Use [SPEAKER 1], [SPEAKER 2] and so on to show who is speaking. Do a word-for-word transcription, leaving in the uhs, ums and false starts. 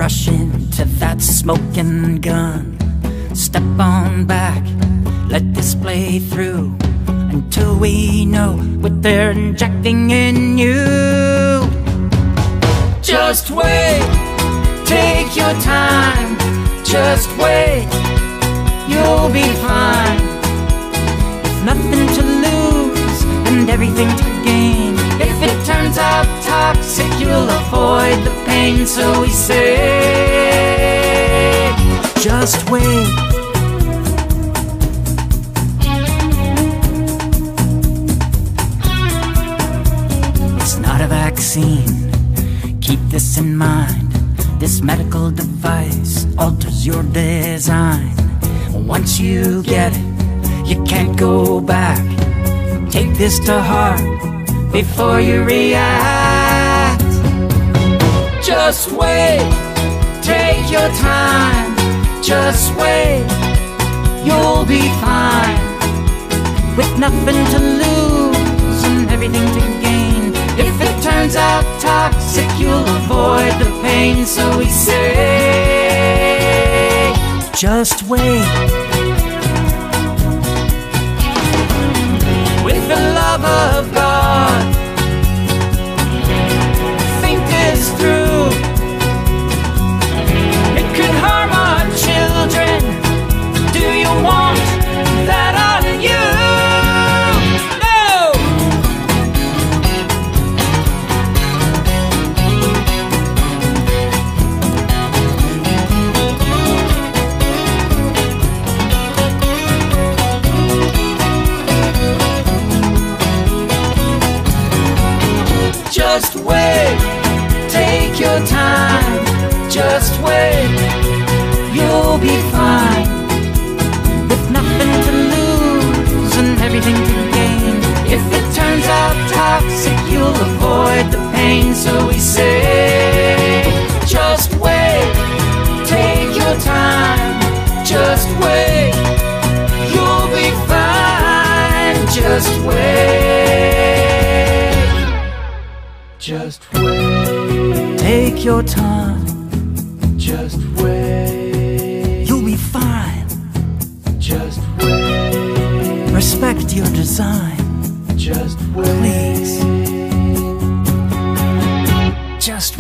[SPEAKER 1] rush into that smoking gun. Step on back, let this play through until we know what they're injecting in you. Just wait, take your time. Just wait, you'll be fine. With nothing to lose and everything to gain. If it turns out toxic, you'll avoid the pain. So we say, just wait. It's not a vaccine, keep this in mind. This medical device alters your design. Once you get it, you can't go back. Take this to heart before you react. Just wait, take your time. Just wait, you'll be fine. With nothing to lose and everything to gain. If it turns out toxic, you'll avoid the pain. So we say, just wait. With the love of God, think this through. It could harm our children. Do you want that on you? Just wait, take your time. Just wait, you'll be fine. With nothing to lose and everything to gain. If it turns out toxic, you'll avoid the pain. So we say, just wait, take your time. Just wait, you'll be fine. Just wait. Just wait, take your time. Just wait, you'll be fine. Just wait, respect your design. Just wait, please. Just